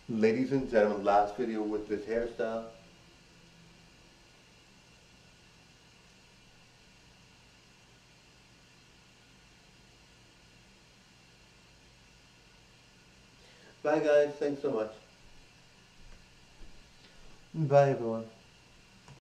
Ladies and gentlemen, last video with this hairstyle. Bye guys, thanks so much. Bye everyone.